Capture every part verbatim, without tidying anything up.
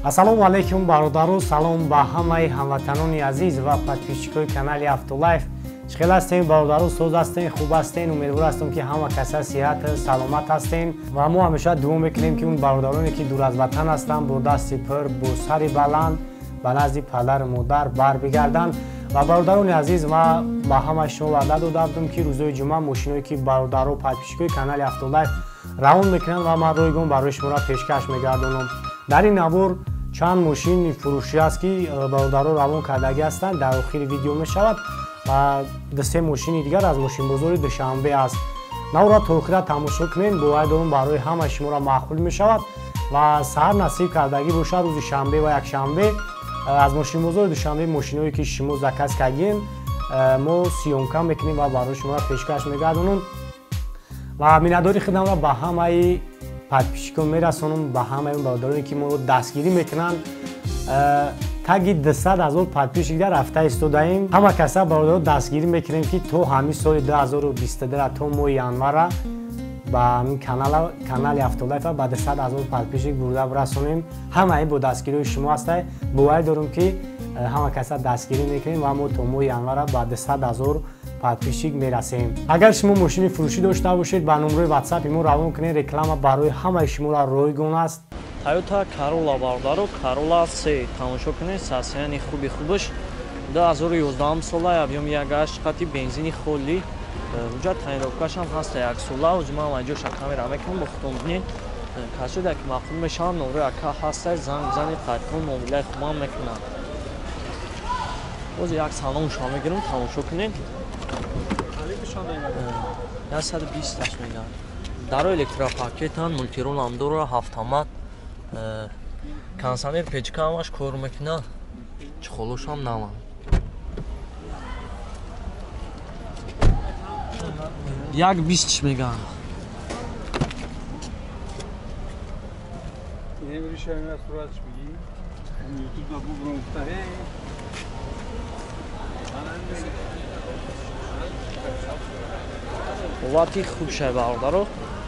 Ассалому алайкум бародару, салом ба ҳамаи ҳамватанони азиз ва подписчикои канали AutoLife. Чхел ҳастем бародару, соз ҳастем, хуб ҳастем. Умедвор ҳастам ки ҳама каса сиҳат, саломат ҳастем ва мо ҳамеша дуо мекунем ки он бародароне ки дур аз ватан ҳастанд бо дасти пур, бо сари баланд ба назди падару модар барбигарданд. ва бародарони азиз, ма ба ҳамаи шумо ваъда дода будам ки рӯзои ҷумъа мошиное ки бародару подписчикои канали AutoLife равон мекунанд ва ман ройгон барои шуморо пешкаш мегардонам. дар ин навор чанд мошини фурӯшӣ аст ки бародаро равон кардагӣ ҳастанд, дар охири видео мешавад ва дусе мошини дигар аз Мошинбозори Душанбе аст. навора то охира тамошо кунед, бовар дорам барои ҳамаи шуморо маъқул мешавад ва саҳар насиб кардагӣ бошад рӯзи шанбе ва якшанбе аз Мошинбозори Душанбе мошиное ки шумо заказ кардем мо сиёмка мекунем ва барои шуморо пешкаш мегардонем ва миннатдори худамро ба ҳамаи подписчикон мерасонам, ба ҳамаи он бародароне ки моро дастгирӣ мекунанд. таги дусад ҳазор подписчик дар ҳафта истодаем. ҳама каса бародаро дастгирӣ мекунем ки то ҳамин соли ду ҳазору бисту ду то моҳи январа ба канали AutoLife ба дусад ҳазор подписчик бурда расонем. ҳамаи бо дастгирии шумо ҳастай. бовар дорам ки ҳама каса дастгирӣ мекунем ва мо то моҳи январа ба дусад ҳазор подписчик мерасем. агар шумо мошини фурӯшӣ дошта бошед ба номерои ватсапи мо равон кунед. реклама барои ҳамаи шуморо ройгон аст. Toyota Corolla бародаро, Corolla C тамошо кунед, сасияни хуби хубаш ду ҳазору ёздаҳум сола, объёми як гашт қати бензини холӣ. Уҷа тайировкаш ҳам ҳаста як сола. ӯзи ман айҷоша камера мекунам, бо худтон бинед. Каси дар ки маъқул мешавам, номерои ака ҳастай, занг бизанед, қайдкун муомилаи хубам мекунам. боз як саломшон мегирам, тамошо кунед. яксаду бисташ мегӯям. Даро электропакетан, мултирол ҳам дора, ҳафтамат. Кондиционер печка ҳамаш кор мекуна, чухолуш ҳам навам. як бистш мегӯям. ҳолати хуб шай бародаро.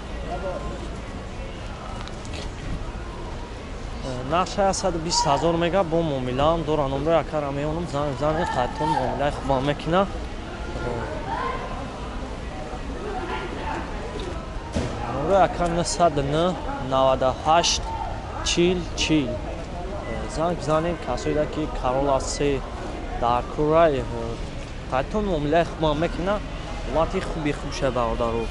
нақша яксаду бист ҳазор мега бо муомилаам дора. номерои акара меонам, занг занед, қайдкун муомилаи хубам мекуна. номерои ака нусаду нӯ наваду ҳашт чил чил. занг бизанед, касоида ки Corolla C дар курай қайдкун муомилаи хубам мекуна. ҳолати хуби хуб шай бародаро.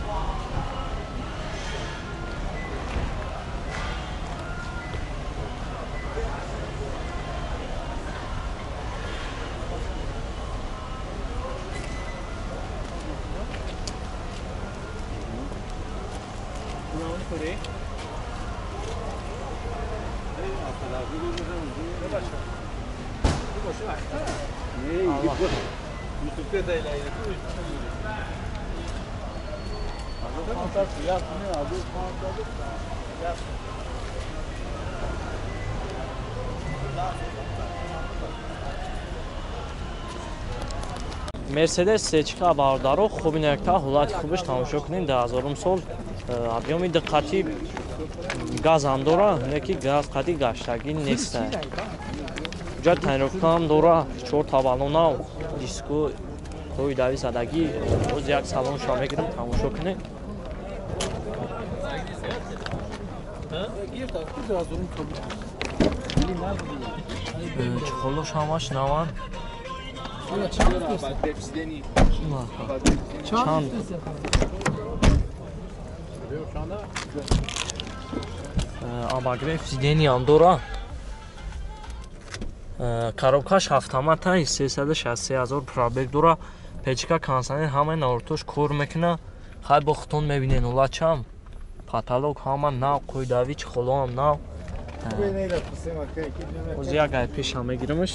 Мерседес сечка бародаро, хуби некта ҳолати хубаш тамошо кунед. ду ҳазорум сол, объёми диққати газ ҳам дора, неки газ қати гаштагӣ нест. ҷа тайировка ҳам дора, чор табалона, диско тои дави задагӣ. боз як салоншо мегирам, тамошо кунед. чухолош ҳамаш наван. чанд абагреф сидени ҳам дора. коробкаш автоматай, сесаду шасту се ҳазор пробег дора. печка, кондиционер ҳамаи навортош кор мекуна. хай бо худтон мебинед ҳолачам. потолок ҳама нав, қӯйдавӣ чихоло ҳам нав. ҳозир як ай пешам мегирамаш.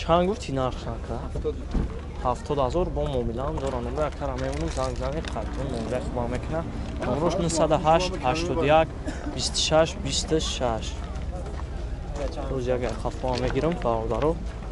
چند گفتی نرخ نکرد؟ هفتاد هزار با موبیلان دارن و یک تر میمونم زنگ زنگ خطون نمره خوب میکنه نمروش نهصد و هشت هشتاد و یک بیست و شش بیست و شش روز یک خفا میگیرم برادرو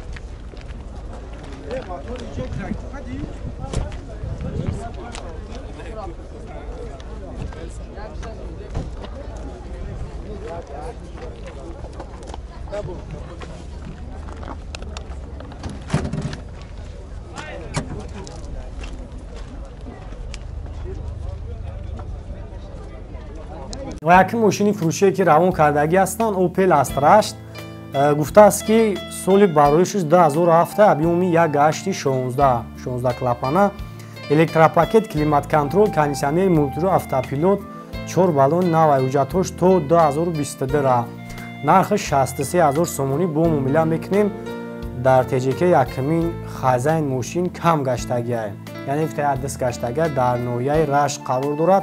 و یک ماشین فروشی که روان کردگی هستن اوپل است رشت گفته است که سال برایشش دو هزار و هفت ابیومی یک گشتی شانزده شانزده کلپانه الکتروپاکت کلیمات کنترل کاندیشنر موتور автопилот چهار بالون نو حجتش تو دو هزار و بیست و دو نرخ شصت و سه هزار سومونی با معامله میکنیم در تجیکه یکمین خزین ماشین کم گشتگی است یعنی افتاد دست گشتگی در نوعیه رشت قرار دارد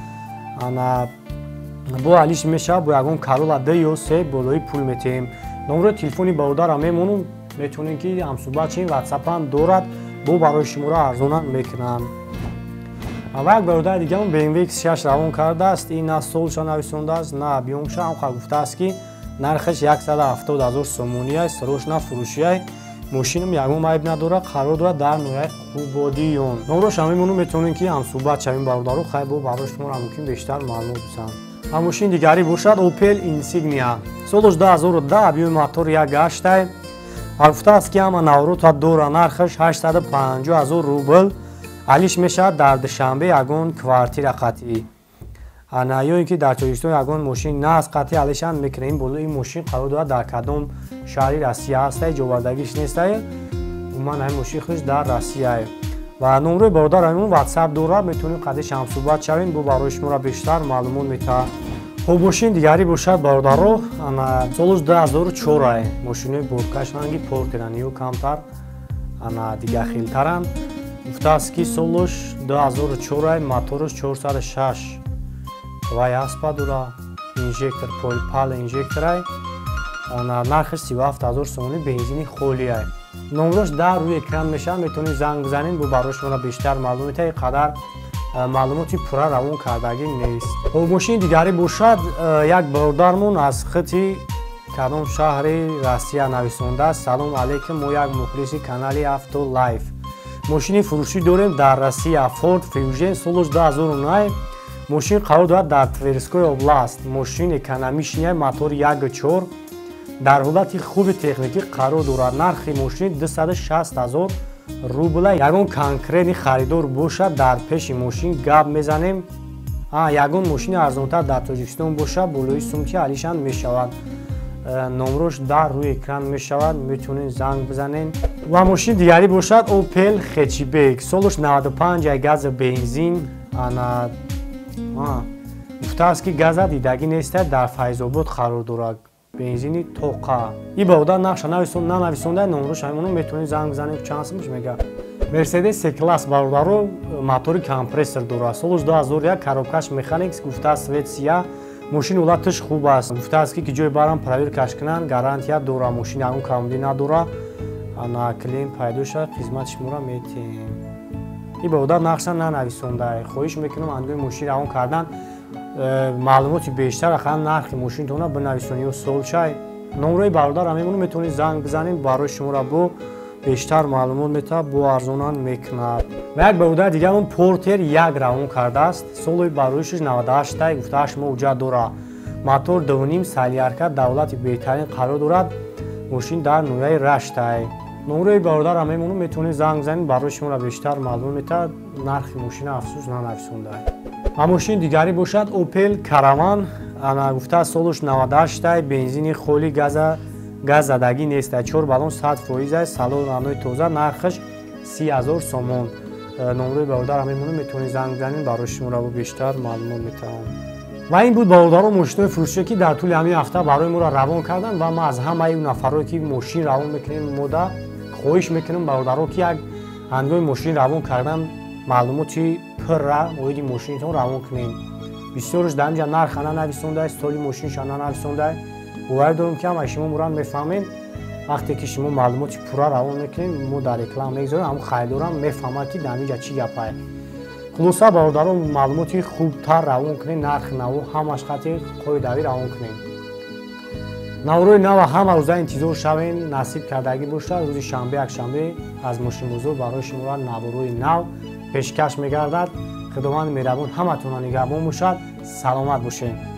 انا با علیش میشه با یکون کارولا دو یا سه بالای پول میتیم نمره تلفنی برادر میمونم میتونین که هم صحبت چین واتساپ هم دارد با برای شما را ارزان میکنم و یک برادر دیگه هم بی ام دبلیو ایکس شش روان کرده است این نه سالش نویسنده است نه بیومش هم گفته است که نرخش صد و هفتاد هزار سومونی است سروش نه فروشی است ماشینم یکم عیب نداره قرار داره در نوع خوبادیون نمرش هم میمونم میتونین که هم صحبت چین برادر خیلی با برای شما را ممکن بیشتر معلومات بسن ماشین دیگری باشد اوپل اینسیگنیا سالش دو هزار و ده ابیوم موتور یک گشت است گفته است که اما نورو تا دور نرخش هشتصد و پنجاه هزار روبل علیش میشه در دوشنبه یگون کوارتیر قطعی انا یا اینکه در تاجیکستان یگون ماشین نه از قطعی علیشان میکنه این بالا این ماشین قرار دارد در کدام شهری روسیه است جوابدگیش نیست من این ماشین خودش در روسیه و نمره برادر همون واتساپ داره میتونید قدش هم صحبت شوین با برای شما را بیشتر معلومات میده خب ماشین دیگری باشد برادر رو انا سالش دو هزار و چهار ماشین بورکاش رنگی پورترانی و کمتر انا دیگه خیلترن گفته است که سالش دو هزار و چهار موتورش چهارصد و شش و اسپا داره اینژکتور پول اینژکتور انا نرخش سی و هفت هزار سومونی بنزینی خولی است نمرش در روی اکران میشه میتونید زنگ بزنین با برای شما بیشتر معلومات اینقدر معلوماتی پورا روان کردگی نیست خب ماشین دیگری باشد یک برادرمون از خطی کدام شهر روسیه نویسنده است سلام علیکم ما یک مخلص کانال AutoLife ماشین فروشی داریم در روسیه فورد فیوژن سالش دو هزار و نه ماشین قرار دارد در تверская область ماشین اکونومیشنی موتور یک و چهار در حالت خوب تکنیکی قرار دارد نرخ ماشین دویست و شصت هزار روبل یگون کنکرت خریدار باشد در پیش ماشین گپ میزنیم یگون ماشین ارزانتر در تاجیکستان باشد بالای سومتی علیشان میشود نمرش در روی اکران میشود میتونین زنگ بزنین و ماشین دیگری باشد اوپل هچبک سالش نود و پنج گاز بنزین انا گفته است که گاز دیدگی نیست در فیض‌آباد قرار دارد بنزینی توقع این برادر نقش نویسون ننویسونده نمرش همونو میتونید زنگ بزنید چند سمش میگه مرسدس سی کلاس برادر موتور کمپرسور داره سالش دو هزار و یک коробкаш механикс گفته است شویتسیا ماشین حالتش خوب است گفته است که جای برام پرویر کش کنن گارانتیا داره ماشین اون کاملی نداره انا کلیم پیداش خدمت شما را میتیم این برادر نقش ننویسونده خواهش میکنم انگار ماشین اون کردن معلوماتی بیشتر خواهم نرخ ماشین تونه بنویسونی و سال چای نمره برادر همون میتونید زنگ بزنید برای شما را با بیشتر معلومات میته با ارزانان میکنه و یک برادر دیگه اون پورتر یک روان کرده است سال برایش نود و هشت گفته اش موجه داره موتور دو و نیم سالیارکه دولت بهترین قرار دارد ماشین در نوعه رشت است نمره برادر همون میتونید زنگ بزنید برای شما را بیشتر معلومات میته نرخ ماشین افسوس ننویسونده و ماشین دیگری باشد اوپل کاروان انا گفته سالش نود و هشت بنزینی خولی گاز گاز زدگی نیست چهار بالون صد فایز است سالن رانوی تازه نرخش سی هزار سومون نمره برادر همون میتونید زنگ بزنید برای شما را بیشتر معلومات میتونم و این بود برادر ماشین فروشی که در طول همین هفته برای ما را روان کردن و ما از همه این نفرایی که ماشین روان میکنیم مده خواهش میکنم برادرها که یک هنگام ماشین روان کردن معلوماتی پر را موید ماشینتون روان کنین بسیارش در اینجا نرخ ننویسونده است سالی ماشینش ننویسونده باور دارم که همه شما مران میفهمین وقتی که شما معلومات پورا روان میکنین ما در رکلام میگذاریم اما خریدارم میفهمه که دمیجا چی گپه خلاصه باردارو معلوماتی خوبتر روان کنین نرخ نو همش خاطر قاعده‌ای روان کنین نوروی نو همه روزا انتظار شوین نصیب کردگی باشه روز شنبه یک شنبه از ماشینبازور برای شما نوروی نو پیشکش میگردد خداوند مهربان همتون نگهبان باشد سلامت باشین